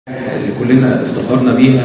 اللي كلنا افتخرنا بيها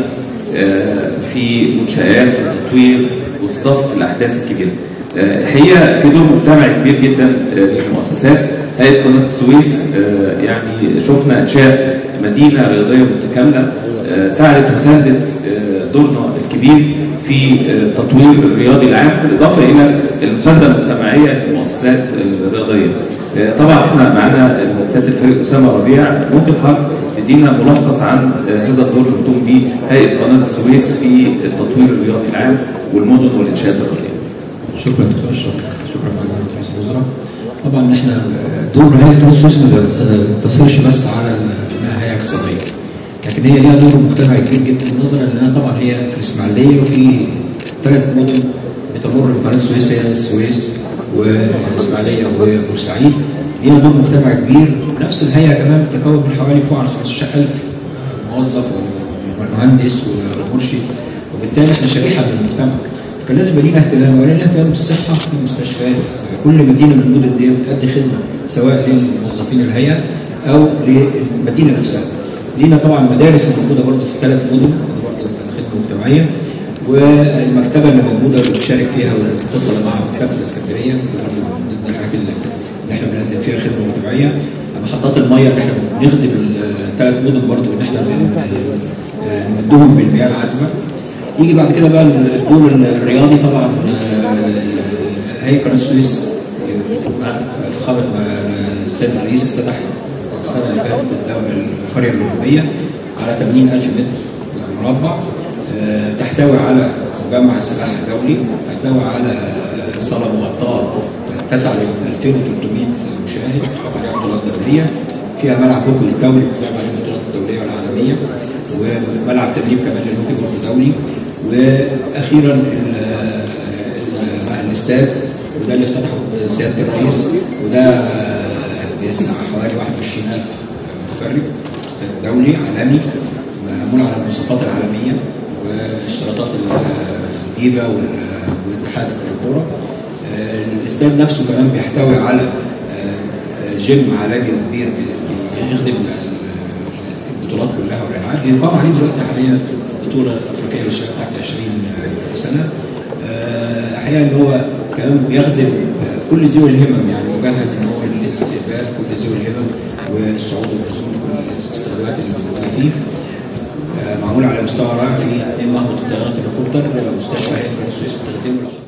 في منشآت وتطوير واستضافة الأحداث الكبيرة. هي في دور مجتمعي كبير جدا للمؤسسات. هيئة قناة السويس يعني شفنا إنشاء مدينة رياضية متكاملة ساعدت وساندت دورنا الكبير في تطوير الرياضي العام، بالإضافة إلى المساندة المجتمعية للمؤسسات الرياضية. طبعا احنا معانا سيادة الفريق أسامة ربيع، ممكن حضرتك تدينا ملخص عن هذا الدور اللي بتقوم به هيئة قناة السويس في التطوير الرياضي العام والمدن والإنشاءات الرياضية. شكرا دكتور اشرف، شكرا معالي رئيس الوزراء. طبعا احنا دور هيئة قناة السويس ما بيقتصرش بس على انها هيئة اقتصادية، لكن هي ليها دور مجتمعي كبير جدا، نظرا لانها طبعا هي في الاسماعيلية وفي 3 مدن بتمر في قناة السويس، هي السويس والاسماعيلية وبورسعيد. ليها دور مجتمعي كبير. نفس الهيئة كمان بتتكون من حوالي فوق عن 15,000 موظف ومهندس ومرشد، وبالتالي احنا شريحة من المجتمع. كان لازم يبقى لينا اهتمام، ولنا اهتمام بالصحه في المستشفيات. كل مدينه من المدن دي بتأدي خدمه سواء للموظفين الهيئه او للمدينه نفسها. لينا طبعا مدارس موجوده برضه في 3 مدن برضه خدمه مجتمعيه، والمكتبه اللي موجوده اللي بنشارك فيها ومتصله مع مكتبه الاسكندريه ضمن الحاجات اللي احنا بنقدم فيها خدمه مجتمعيه. محطات الميه اللي احنا بنخدم ال3 مدن برضه ان احنا نمدهم بالمياه العذبه. يجي بعد كده بقى الدور الرياضي. طبعا هيئة قناة السويس فخامة السيد الرئيس افتتح السنة اللي فاتت القرية الأولمبية على 80,000 متر مربع، تحتوي على مجمع السباحة الدولي، تحتوي على صالة مغطاة تسع ل 2300 مشاهد عليها بطولات دولية، فيها ملعب هوكي دولي بتلعب عليه البطولات الدولية والعالمية، وملعب تدريب كمان للهوكي الدولي، واخيرا الاستاد وده اللي افتتحه سياده الرئيس، وده بيسمع حوالي 21,000 متفرج، دولي عالمي معمول على المواصفات العالميه واشتراطات الجيبه والاتحاد الكوره. الاستاد نفسه كمان بيحتوي على جيم عالمي كبير يخدم البطولات كلها والالعاب. بيقام عليه دلوقتي حاليا بطولة أفريقية للشباب تحت 20 سنة. أحيانا إن هو كمان بيخدم كل ذوي الهمم، يعني مجهز إن هو للاستقبال كل ذوي الهمم والصعود والنزول كل الاستخدامات اللي موجودة فيه. معمول على مستوى رائع في مهبط الطيران الهليكوبتر، مستشفى هيئة قناة السويس بتخدمه.